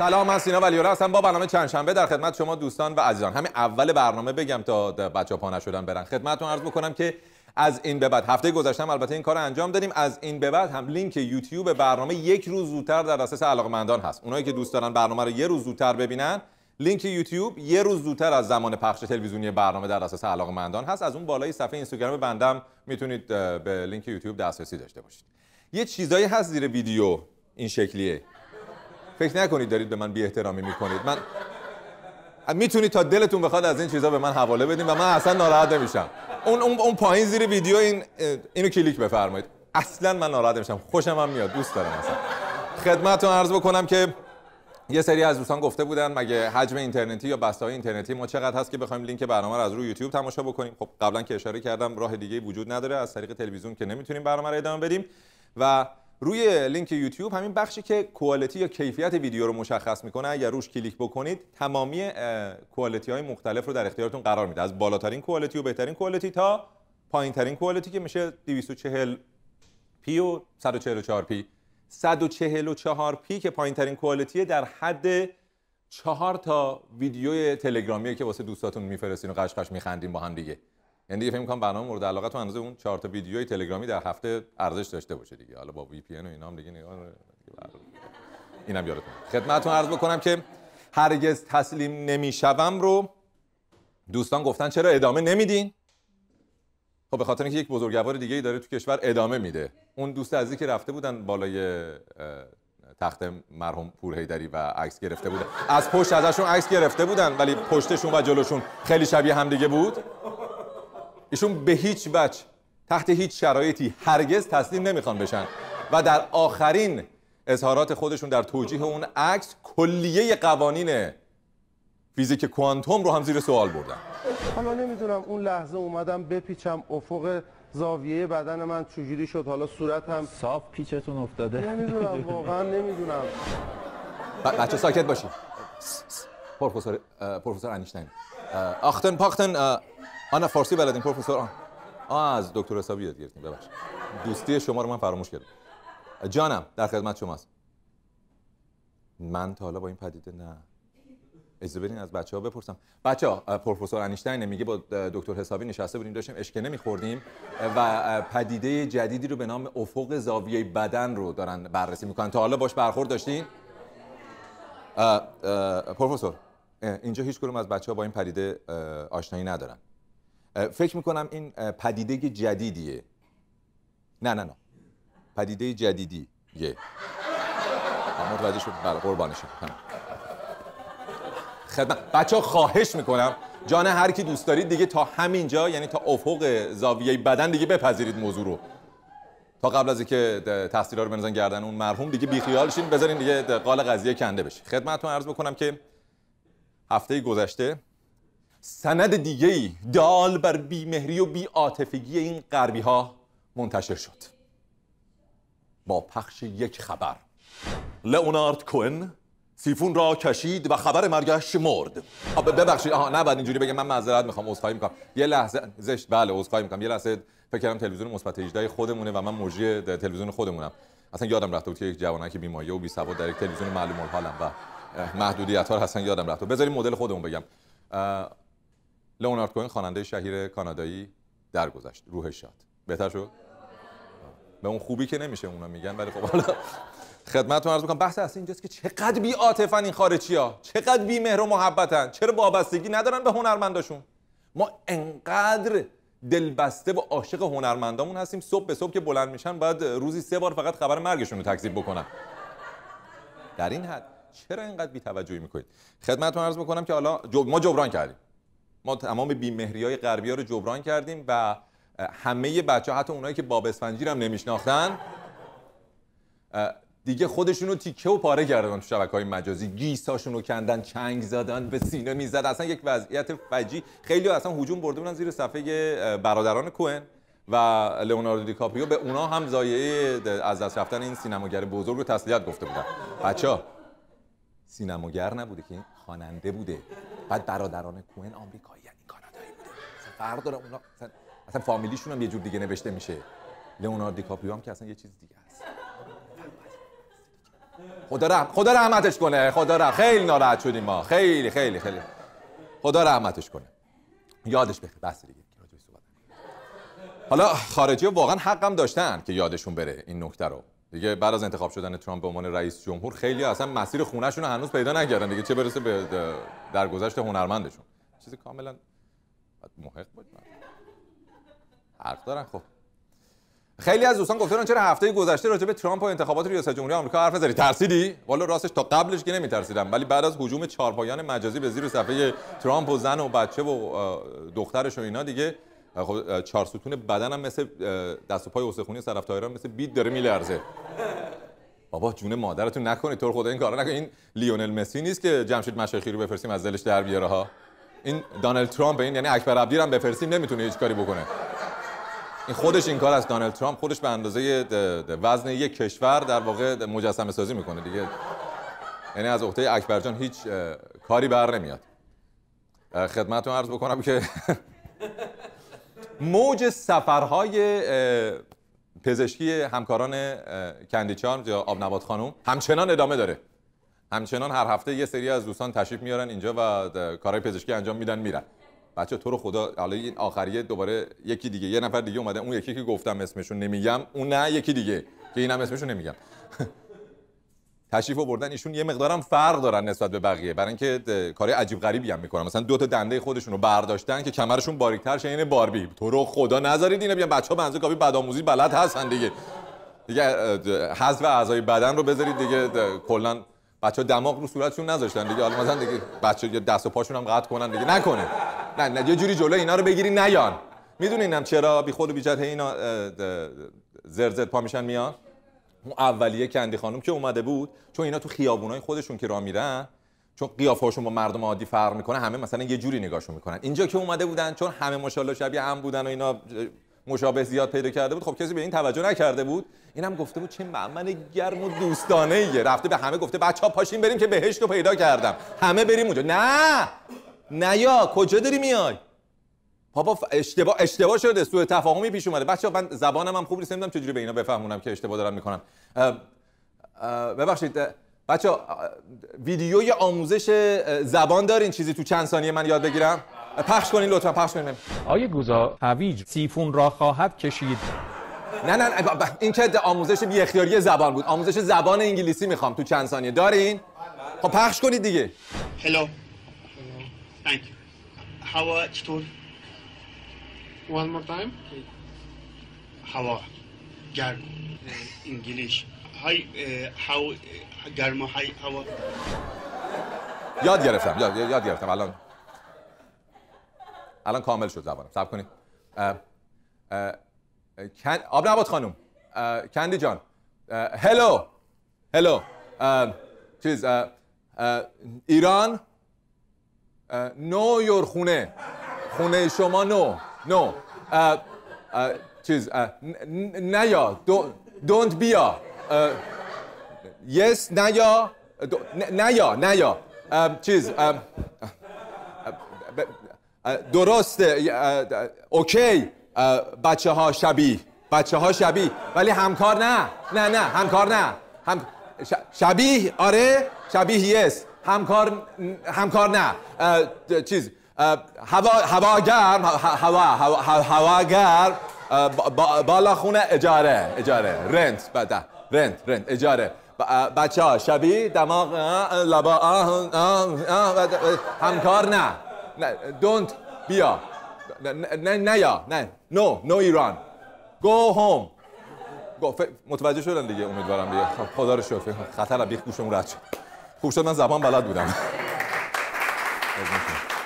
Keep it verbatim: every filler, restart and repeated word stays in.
سلام، من سینا ولی‌الله هستم با برنامه چند شنبه در خدمت شما دوستان و عزیزان. همین اول برنامه بگم تا بچه‌ها پا نشدن برن. خدمتتون عرض بکنم که از این به بعد، هفته گذشته البته این کار انجام دادیم، از این به بعد هم لینک یوتیوب برنامه یک روز زودتر در دسترس علاقه‌مندان هست. اونایی که دوست دارن برنامه رو یه روز زودتر ببینن، لینک یوتیوب یه روز زودتر از زمان پخش تلویزیونی برنامه در دسترس علاقه‌مندان هست. از اون بالای صفحه اینستاگرام بندم میتونید به لینک یوتیوب دسترسی داشته باشید. یه چیزایی هست زیر ویدیو این شکلیه. فکر نکنید دارید به من بی احترامی میکنید. من میتونید تا دلتون بخواد از این چیزا به من حواله بدین و من اصلا ناراحت نمیشم. اون اون اون پایین زیر ویدیو این اینو کلیک بفرمایید. اصلا من ناراحت نمیشم. خوشم هم میاد، دوست دارم اصلا. خدمتتون عرض بکنم که یه سری از دوستان گفته بودن مگه حجم اینترنتی یا بسته‌های اینترنتی ما چقدر هست که بخوایم لینک برنامه رو از روی یوتیوب تماشا بکنیم. خب قبلا که اشاره کردم راه دیگه‌ای وجود نداره، از طریق تلویزیون که نمیتونیم برنامه رو ادامه بدیم و روی لینک یوتیوب همین بخشی که کوالیتی یا کیفیت ویدیو رو مشخص میکنه اگر روش کلیک بکنید تمامی کوالیتی های مختلف رو در اختیارتون قرار میده، از بالاترین کوالیتی و بهترین کوالیتی تا پایینترین کوالیتی که میشه دویست و چهل پی و صد و چهل و چهار پی. صد و چهل و چهار پی که پایینترین کوالیتی در حد چهار تا ویدیوی تلگرامی که واسه دوستاتون میفرستین و قشقش میخندین با هم دیگه. یعنی دیگه فکر می‌کنم برنامه مورد علاقه تو اندازه اون چهار تا ویدیوی تلگرامی در هفته ارزش داشته باشه دیگه. حالا با وی پی ان و اینا هم دیگه نگاه اینم یادتون. خدمتتون عرض بکنم که هرگز تسلیم نمیشوم رو دوستان گفتن چرا ادامه نمیدین؟ خب به خاطر اینکه یک بزرگوار دیگه‌ای داره تو کشور ادامه میده. اون دوست عزیزی که رفته بودن بالای تخت مرحوم پورحیدری و عکس گرفته بودن، از پشت ازشون عکس گرفته بودن ولی پشتشون و جلوشون خیلی شبیه هم دیگه بود. ایشون به هیچ وجه تحت هیچ شرایطی هرگز تسلیم نمیخوان بشن و در آخرین اظهارات خودشون در توجیه اون عکس کلیه قوانین فیزیک کوانتوم رو هم زیر سوال بردن. حالا نمیدونم اون لحظه اومدم بپیچم افق زاویه بدن من چجوری شد، حالا صورتم صاف پیچتون افتاده. نمیدونم واقعا نمیدونم. بچه ساکت باشید. پروفسور پروفسور انیشتین آختن پاختن آنا فارسی بلدین پروفسور؟ آه از دکتر حسابی یاد گرفتیم، ببخشید. دوستی شما رو من فراموش کردم. جانم در خدمت شماست. من تا حالا با این پدیده نه. اجازه بدین از بچه‌ها بپرسم. بچه‌ها پروفسور انیشتین میگه با دکتر حسابی نشسته بودیم داشتیم اشکنه می‌خوردیم و پدیده جدیدی رو به نام افق زاویه بدن رو دارن بررسی می‌کنن. تا حالا باش برخورد داشتین؟ پروفسور اینجا هیچ کدوم از بچه‌ها با این پدیده آشنایی ندارن. فکر میکنم این پدیده جدیدیه. نه نه نه پدیده جدیدیه. متوجه شد؟ بله قربانش شدم. خدمت بچه‌ها خواهش میکنم جان هر کی دوست دارید دیگه تا همینجا، یعنی تا افق زاویه بدن دیگه بپذیرید موضوع رو. تا قبل از اینکه تقصیرها رو بنزن گردن اون مرحوم دیگه بیخیال شین، بذارین دیگه قال قضیه کنده بشه. خدمتتون عرض بکنم که هفته گذشته سند دیگه‌ای دال بر بیمهری و بی‌عاطفگی این غربی ها منتشر شد. با پخش یک خبر لئونارد کوئن سیفون را کشید و خبر مرگش مرد. ببخشید آها نباید اینجوری بگم، من معذرت میخوام، عذرخواهی میکنم. یه لحظه زشت، بله عذرخواهی میکنم. یه لحظه فکر کردم تلویزیون مثبت هجده خودمونه و من مجری تلویزیون خودمونم. اصلا یادم رفته بود که یک جوانک بیمایه و بی سواد در یک تلویزیون معلوم الحالم و محدودیت‌ها رو اصلا یادم رفته. بذارید مدل خودمون بگم. لئونارد کوئن خواننده شهیر کانادایی درگذشت. روحش شاد. بهتر شد؟ به اون خوبی که نمیشه اونا میگن، ولی خب حالا خدمتتون عرض می‌کنم بحث اصلی اینجاست که چقدر بی‌عاطفن این خارجی‌ها، چقدر بی‌مهر و محبتن، چرا وابستگی ندارن به هنرمنداشون. ما انقدر دلبسته و عاشق هنرمندامون هستیم، صبح به صبح که بلند میشن باید روزی سه بار فقط خبر مرگشون رو تکذیب بکنن. در این حد چرا اینقدر بی‌توجهی میکنید؟ خدمتتون عرض میکنم که حالا جب... ما جبران کردیم. ما تمام بی‌مهری‌های غربی‌ها رو جبران کردیم و همه بچه‌ها، حتی اونایی که باب اسفنجی رو هم نمیشناختن، دیگه خودشون رو تیکه و پاره کردن تو شبکه‌های مجازی، گیساشون رو کندن، چنگ زدن، به سینه میزد. اصلا یک وضعیت فجیع. خیلی اصلا هجوم برده بودن زیر صفحه برادران کوئن و لئوناردو دیکاپریو، به اونا هم ضایعه از دست رفتن این سینماگر بزرگ رو تسلیت گفته بودن. بچه‌ها سینماگر نبوده که این خواننده بوده. بعد برادران کوئن آمریکایی ان، کانادایی بوده. اصلا فرق داره. اونا اصلا, اصلا فامیلیشون هم یه جور دیگه نوشته میشه. لئوناردو دیکاپریو هم که اصلا یه چیز دیگه است. خدا رحم خدا رحمتش کنه. خدا رحم خیلی ناراحت شدیم ما، خیلی خیلی خیلی خدا رحمتش کنه. یادش بخیر. بس دیگه حالا خارجی واقعا حقم داشتن که یادشون بره این نکته رو. دیگه بعد از انتخاب شدن ترامپ به عنوان رئیس جمهور خیلی اصلا مسیر خونه‌شون رو هنوز پیدا نکردن دیگه، چه برسه به درگذشت هنرمندشون. چیزی کاملا محق بود. حق دارن. خب خیلی از دوستان گفتن چرا هفته گذشته راجع به ترامپ و انتخابات ریاست جمهوری آمریکا حرف زدی؟ ترسیدی؟ والا راستش تا قبلش که نمی‌ترسیدم، ولی بعد از هجوم چهارپایان مجازی به زیر صفحه ترامپ و زن و بچه و دخترش و اینا دیگه خب چهار ستون بدنم مثل دست و پای استخوانی صرف تایران مثل بید داره میلرزه. بابا جون مادرتون نکنید، تو رو خدا این کارا نکنید. این لیونل مسی نیست که جمشید مشایخی رو بفرستیم از دلش در بیاره ها. این دونالد ترامپ، این یعنی اکبر عبدی رو هم بفرستیم نمیتونه هیچ کاری بکنه. این خودش این کار است. دونالد ترامپ خودش به اندازه وزن یک کشور در واقع مجسمه سازی میکنه دیگه. یعنی از عهده اکبر جان هیچ کاری بر نمیاد. خدمتتون عرض بکنم که موج سفرهای پزشکی همکاران کندیچان یا آبنبات خانم همچنان ادامه داره. همچنان هر هفته یه سری از دوستان تشریف میارن اینجا و کارهای پزشکی انجام میدن میرن. بچه تو رو خدا حالا این آخریه دوباره یکی دیگه، یه نفر دیگه اومده، اون یکی که گفتم اسمشون نمیگم، اون نه یکی دیگه که اینم اسمشون نمیگم. تشریف آوردن ایشون یه مقدارم فرق دارن نسبت به بقیه، برای اینکه کار عجیب غریبی هم میکنن. مثلا دو تا دنده خودشون رو برداشتن که کمرشون باریک‌تر شه، این باربی. تو رو خدا نذارید اینا بیان. بچه‌ها بنزه کافی بدآموزی بلد هستن دیگه. دیگه حذف اعضای بدن رو بذارید دیگه. کلا بچه‌ها دماغ رو صورتشون نذاشتن دیگه. حالا مثلا دیگه بچه‌ها دست و پاشون هم قطع کنن دیگه. نکنه. نه نه یه جوری جلوی اینا رو بگیری نیان. میدونینم چرا بی خود و بی جهت اینا زرزر پا میشن میان؟ اون اولیه کندی خانم که اومده بود، چون اینا تو خیابونای خودشون که راه میرن، چون قیافه‌هاشون با مردم عادی فرق میکنه، همه مثلا یه جوری نگاهشون میکنن. اینجا که اومده بودن، چون همه ماشاءالله شبیه هم بودن و اینا مشابه زیاد پیدا کرده بود، خب کسی به این توجه نکرده بود. اینم گفته بود چه معمن گرم و دوستانه ایه. رفته به همه گفته بچه‌ها پاشین بریم که بهشت رو پیدا کردم، همه بریم اونجا. نه نه یا کجا داری میای؟ بابا اشتباه اشتباه شده، سوء تفاهمی پیش اومده. بچه‌ها من زبانم هم خوب نیست، نمیدونم چجوری به اینا بفهمونم که اشتباه دارن میکنن. ببخشید بچه‌ها، ویدیوی آموزش زبان دارین چیزی تو چند ثانیه من یاد بگیرم؟ پخش کنین لطفا، پخش کنین. آیه گوزا هویج سیفون را خواهد کشید. نه نه این که آموزش بی اختیاری زبان بود. آموزش زبان انگلیسی میخوام تو چند ثانیه. دارین؟ خب پخش کنید دیگه. Hello. Thank you. هوا چطور؟ One more time. هوا گرم. انگلیش. های هوا گرم و های هوا. یاد گرفتم. یاد یاد گرفتم. الان الان کامل شد زبانم. صبر کنید. آبنبات خانم، کندی جان، هلو هلو چیز ایران نو یور خونه خونه شما نو نو چیز نیا دونت بیا یس نیا نیا نیا چیز درسته اوکی بچه ها شبیه بچه ها شبیه ولی همکار نه نه نه همکار نه هم شبیه آره شبیه یس همکار همکار نه چیز هوا هوا گرم هوا هوا هوا گرم بالا خونه اجاره اجاره رنت بعد رنت رنت اجاره بچه ها شبیه دماغ لبا همکار نه نه دونت بیا نه نه یا نه نو نو ایران گو هوم گو متوجه شدن دیگه امیدوارم دیگه. خدا رو شکر خطر بیخ گوشم رد شد. خوب شد من زبان بلد بودم.